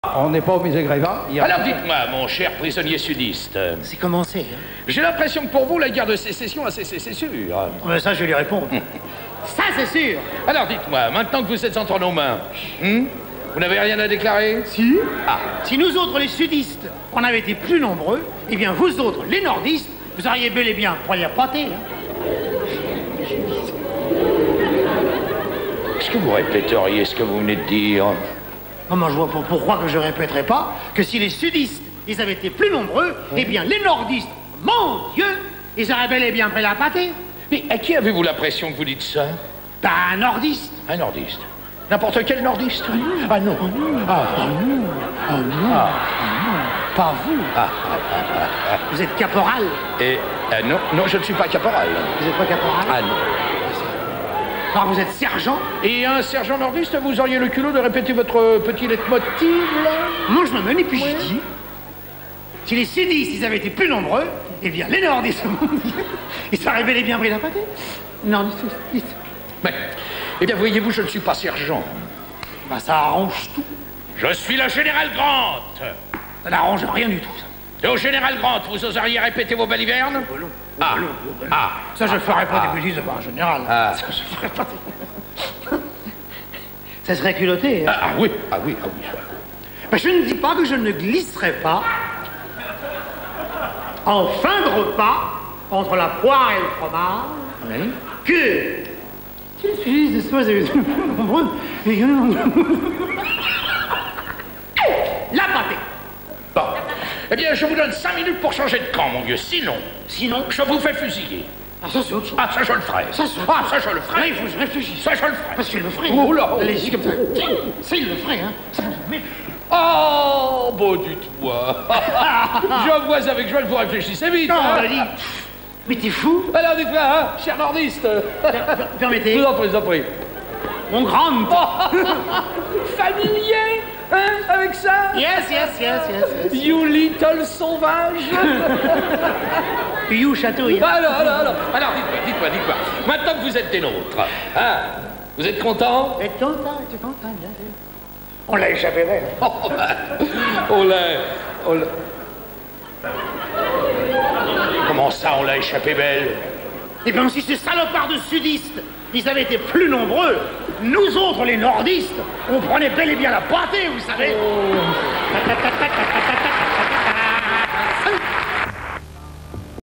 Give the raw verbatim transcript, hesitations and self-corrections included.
Ah, on n'est pas au musée Grévin. A... Alors dites-moi, mon cher prisonnier sudiste. C'est commencé, hein. J'ai l'impression que pour vous, la guerre de sécession, c'est sûr. Mais ça, je vais lui répondre. Ça, c'est sûr. Alors dites-moi, maintenant que vous êtes entre nos mains, hmm, vous n'avez rien à déclarer? Si. Ah. Si nous autres, les sudistes, on avait été plus nombreux, eh bien, vous autres, les nordistes, vous auriez bel et bien poigné à pâté, hein. Est-ce que vous répéteriez ce que vous venez de dire? Oh, moi, je vois pas pourquoi que je répéterais pas que si les sudistes, ils avaient été plus nombreux, oui. Eh bien, les nordistes, mon Dieu, ils auraient bel et bien pris la pâtée. Mais à qui avez-vous l'impression que vous dites ça? Ben, un nordiste. Un nordiste? N'importe quel nordiste? Ah non. Ah non. Ah non. Ah, ah non. Ah non. Ah. Ah non. Pas vous. Ah, ah, ah, ah. Vous êtes caporal. Et euh, non, non, je ne suis pas caporal. Vous n'êtes pas caporal? Ah non. Alors vous êtes sergent? Et un sergent nordiste, vous auriez le culot de répéter votre petit leitmotiv, là? Moi, je me mène et puis oui. Je dis... Si les sudistes, ils avaient été plus nombreux, eh bien, les nordistes, ils auraient bel et bien pris la pâtée. Nordistes, sudistes. Mais, eh bien, voyez-vous, je ne suis pas sergent. Bah, ça arrange tout. Je suis le général Grant. Ça n'arrange rien du tout, ça. Et au général Grant, vous oseriez répéter vos balivernes? Oh, non. Ah. Oh, non. Ah. Ça, je ne ferais pas Ah. des bêtises devant un général. Ah. Ça, je ferais pas des... Ça serait culotté, hein. Ah, ah oui, ah oui, ah oui. Ben, je ne dis pas que je ne glisserai pas en fin de repas, entre la poire et le fromage, Oui. que... Si les sudistes de soi avaient été plus nombreux, la pâtée. Bon. Eh bien, je vous donne cinq minutes pour changer de camp, mon vieux. Sinon, Sinon, je vous fais fusiller. Ah, ça, c'est autre chose. Ah, ça, je le ferai. Ça, c'est Ah, ça, je le ferai. Là, il faut que je réfléchisse. Ça, je le ferai. Parce qu'il le ferait. Oh là, oh. Allez-y, comme ça. Ça, il le ferait, hein. Ça, mais... Oh, bon, dites-moi. Je vois avec joie que vous réfléchissez vite. Non, hein. on a dit... Mais t'es fou. Alors, dites-moi, hein, cher nordiste. Permettez. Je vous en prie, je vous en prie. Mon grand... Oh, familier, hein, avec ça? Yes, yes, yes, yes, yes. You little sauvage. You chatouille. Alors, alors, alors, alors, dites-moi, dites-moi, dites-moi. Maintenant que vous êtes des nôtres, hein, vous êtes content? T'es content, t'es content, bien sûr. On l'a échappé belle. Oh, ben, on l'a... On l'a... Comment ça, on l'a échappé belle? Eh bien, si ces salopards de sudistes, ils avaient été plus nombreux, nous autres, les nordistes, on prenait bel et bien la pâtée, vous savez. Oh.